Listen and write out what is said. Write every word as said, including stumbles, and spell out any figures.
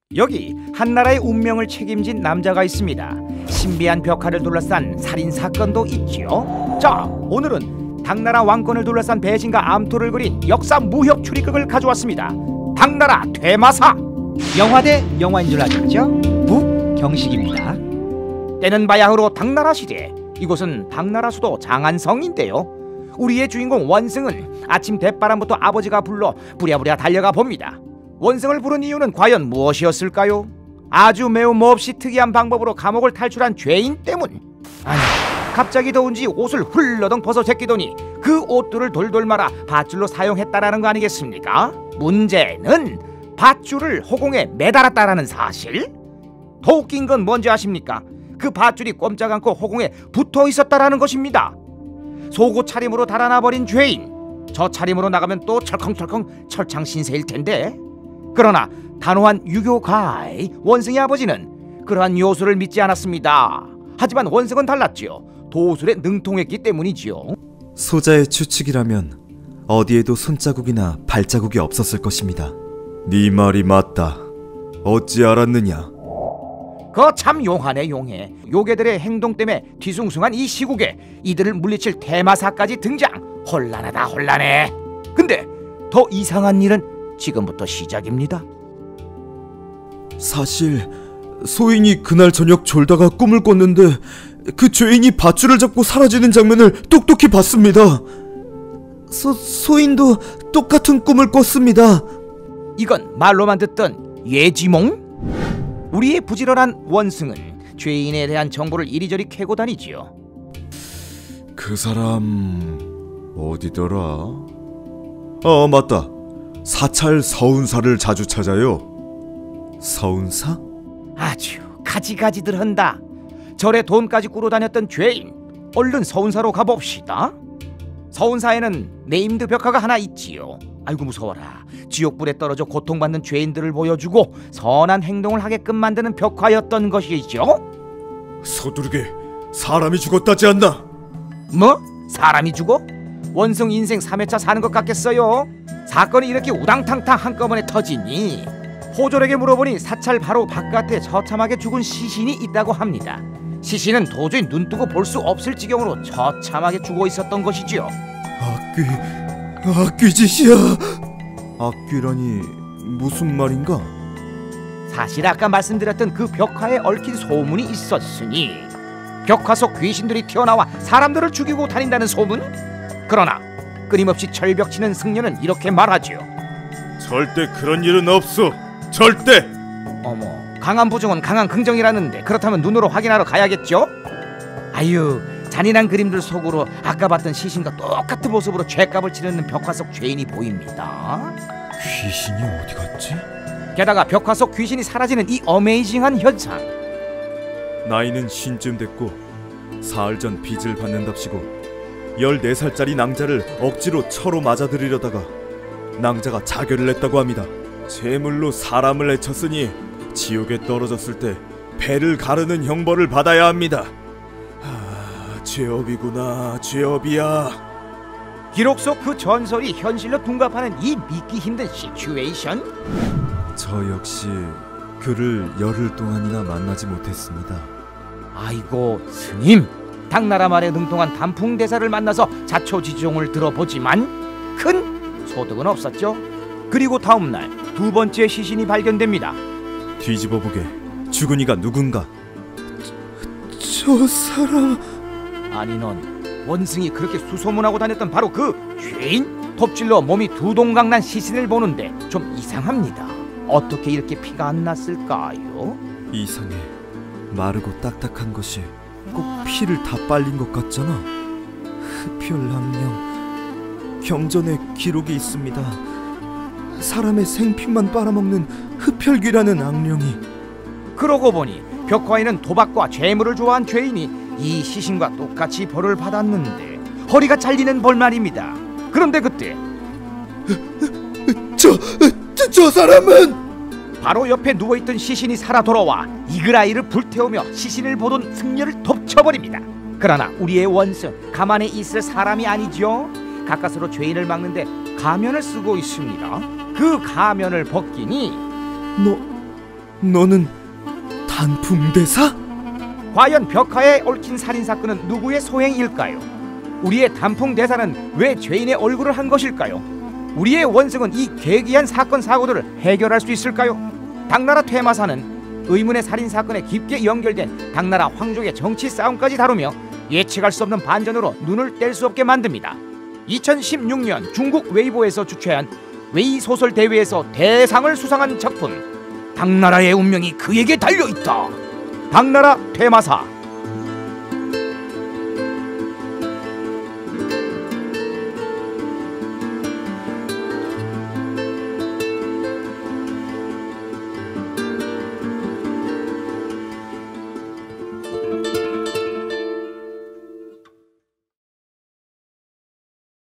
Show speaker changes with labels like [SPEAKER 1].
[SPEAKER 1] 여기 한나라의 운명을 책임진 남자가 있습니다. 신비한 벽화를 둘러싼 살인사건도 있지요. 자, 오늘은 당나라 왕권을 둘러싼 배신과 암투를 그린 역사 무협 추리극을 가져왔습니다. 당나라 퇴마사.
[SPEAKER 2] 영화 대 영화인 줄 아셨죠? 북경식입니다.
[SPEAKER 1] 때는 바야흐로 당나라 시대. 이곳은 당나라 수도 장안성인데요. 우리의 주인공 원승은 아침 대바람부터 아버지가 불러 부랴부랴 달려가 봅니다. 원승을 부른 이유는 과연 무엇이었을까요? 아주 매우 몹시 특이한 방법으로 감옥을 탈출한 죄인 때문. 아니, 갑자기 더운지 옷을 훌러덩 벗어 제끼더니 그 옷들을 돌돌 말아 밧줄로 사용했다라는 거 아니겠습니까? 문제는 밧줄을 허공에 매달았다라는 사실? 더 웃긴 건 뭔지 아십니까? 그 밧줄이 꼼짝 않고 허공에 붙어 있었다라는 것입니다. 속옷 차림으로 달아나 버린 죄인. 저 차림으로 나가면 또 철컹철컹 철창신세일 텐데. 그러나 단호한 유교가의 원승의 아버지는 그러한 요술을 믿지 않았습니다. 하지만 원승은 달랐지요. 도술에 능통했기 때문이지요.
[SPEAKER 3] 소자의 추측이라면 어디에도 손자국이나 발자국이 없었을 것입니다. 네 말이 맞다. 어찌 알았느냐?
[SPEAKER 1] 그 참 용하네 용해. 요괴들의 행동 때문에 뒤숭숭한 이 시국에 이들을 물리칠 퇴마사까지 등장. 혼란하다 혼란해. 근데 더 이상한 일은 지금부터 시작입니다.
[SPEAKER 3] 사실 소인이 그날 저녁 졸다가 꿈을 꿨는데 그 죄인이 밧줄을 잡고 사라지는 장면을 똑똑히 봤습니다. 소, 소인도 똑같은 꿈을 꿨습니다.
[SPEAKER 1] 이건 말로만 듣던 예지몽? 우리의 부지런한 원승은 죄인에 대한 정보를 이리저리 캐고 다니지요.
[SPEAKER 3] 그 사람 어디더라? 어, 맞다. 사찰 서운사를 자주 찾아요. 서운사?
[SPEAKER 1] 아주 가지가지들 한다. 절에 돈까지 꾸러 다녔던 죄인. 얼른 서운사로 가봅시다. 서운사에는 네임드 벽화가 하나 있지요. 아이고 무서워라. 지옥불에 떨어져 고통받는 죄인들을 보여주고 선한 행동을 하게끔 만드는 벽화였던 것이죠.
[SPEAKER 3] 서두르게 사람이 죽었다지 않나?
[SPEAKER 1] 뭐? 사람이 죽어? 원승 인생 삼 회차 사는 것 같겠어요? 사건이 이렇게 우당탕탕 한꺼번에 터지니 호졸에게 물어보니 사찰 바로 바깥에 처참하게 죽은 시신이 있다고 합니다. 시신은 도저히 눈뜨고 볼 수 없을 지경으로 처참하게 죽어 있었던 것이지요.
[SPEAKER 3] 악귀... 악귀짓이야. 악귀라니 무슨 말인가?
[SPEAKER 1] 사실 아까 말씀드렸던 그 벽화에 얽힌 소문이 있었으니 벽화 속 귀신들이 튀어나와 사람들을 죽이고 다닌다는 소문? 그러나 끊임없이 철벽치는 승려는 이렇게 말하지요.
[SPEAKER 3] 절대 그런 일은 없어. 절대.
[SPEAKER 1] 어머, 강한 부정은 강한 긍정이라는데 그렇다면 눈으로 확인하러 가야겠죠? 아유, 잔인한 그림들 속으로 아까 봤던 시신과 똑같은 모습으로 죗값을 치르는 벽화 속 죄인이 보입니다.
[SPEAKER 3] 귀신이 어디 갔지?
[SPEAKER 1] 게다가 벽화 속 귀신이 사라지는 이 어메이징한 현상.
[SPEAKER 3] 나이는 쉰쯤 됐고 사흘 전 빚을 받는답시고 열네 살짜리 낭자를 억지로 처로 맞아들이려다가 낭자가 자결을 했다고 합니다. 제물로 사람을 해쳤으니 지옥에 떨어졌을 때 배를 가르는 형벌을 받아야 합니다. 아, 죄업이구나, 죄업이야.
[SPEAKER 1] 기록 속 그 전설이 현실로 둔갑하는 이 믿기 힘든 시츄에이션?
[SPEAKER 3] 저 역시 그를 열흘 동안이나 만나지 못했습니다.
[SPEAKER 1] 아이고 스님, 당나라 말에 능통한 단풍대사를 만나서 자초지종을 들어보지만 큰 소득은 없었죠. 그리고 다음날 두 번째 시신이 발견됩니다.
[SPEAKER 3] 뒤집어보게 죽은 이가 누군가. 저, 저 사람...
[SPEAKER 1] 아니 넌 원승이 그렇게 수소문하고 다녔던 바로 그 죄인? 톱질로 몸이 두 동강 난 시신을 보는데 좀 이상합니다. 어떻게 이렇게 피가 안 났을까요?
[SPEAKER 3] 이상해. 마르고 딱딱한 것이 꼭 피를 다 빨린 것 같잖아. 흡혈낭령. 경전에 기록이 있습니다. 사람의 생피만 빨아먹는 흡혈귀라는 악령이.
[SPEAKER 1] 그러고 보니 벽화에는 도박과 죄물을 좋아한 죄인이 이 시신과 똑같이 벌을 받았는데 허리가 잘리는 벌 말입니다. 그런데 그때
[SPEAKER 3] 저, 저, 저 사람은
[SPEAKER 1] 바로 옆에 누워있던 시신이 살아 돌아와 이글아이를 불태우며 시신을 보던 승려를 덮쳐버립니다. 그러나 우리의 원승 가만히 있을 사람이 아니죠. 가까스로 죄인을 막는데 가면을 쓰고 있습니다. 그 가면을 벗기니
[SPEAKER 3] 너, 너는 단풍대사?
[SPEAKER 1] 과연 벽화에 얽힌 살인사건은 누구의 소행일까요? 우리의 단풍대사는 왜 죄인의 얼굴을 한 것일까요? 우리의 원승은 이 괴기한 사건 사고들을 해결할 수 있을까요? 당나라 퇴마사는 의문의 살인사건에 깊게 연결된 당나라 황족의 정치 싸움까지 다루며 예측할 수 없는 반전으로 눈을 뗄 수 없게 만듭니다. 이천십육 년 중국 웨이보에서 주최한 웨이 소설 대회에서 대상을 수상한 작품, 당나라의 운명이 그에게 달려있다. 당나라 퇴마사.